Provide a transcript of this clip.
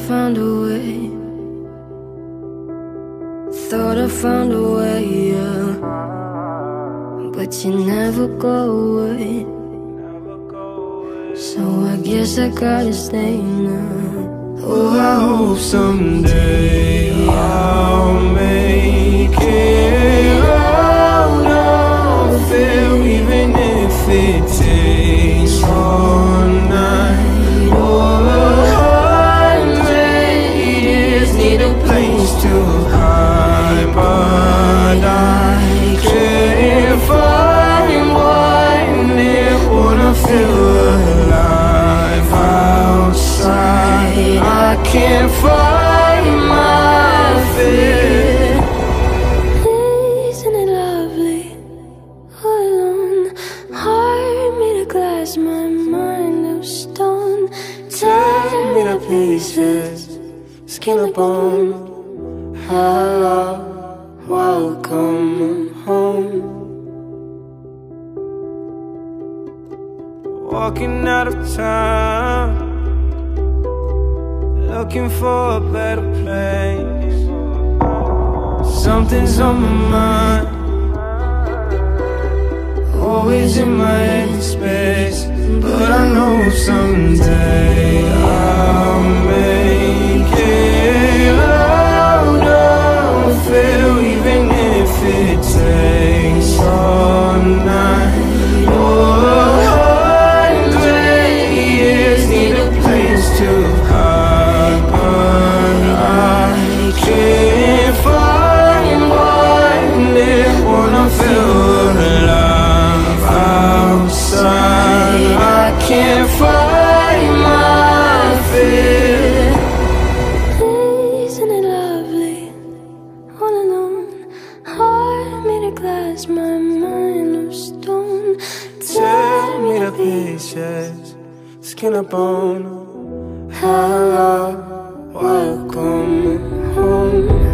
found a way. Thought I found a way, yeah. But you never go away. So I guess I gotta stay now. Oh, I hope someday I'll make it out of there, even if it takes all night or 100 years. Need a place to hide, but I can't find one there. Wanna feel alive outside. I can't find my fear. Isn't it lovely? All alone, heart made of glass, my mind of stone. Tear me to pieces, skin and bone. Hello, welcome home. Walking out of town, looking for a better place. Something's on my mind, always in my headspace. But I know someday I'll make it out of here, even if it takes all night or 100 years. Need a place to hide, but I can't find one there. Wanna feel alive outside. I can't find my fear. Isn't it lovely? All alone, heart made of glass, my mind of stone. Tear me to pieces, skin and bone. Hello, welcome home.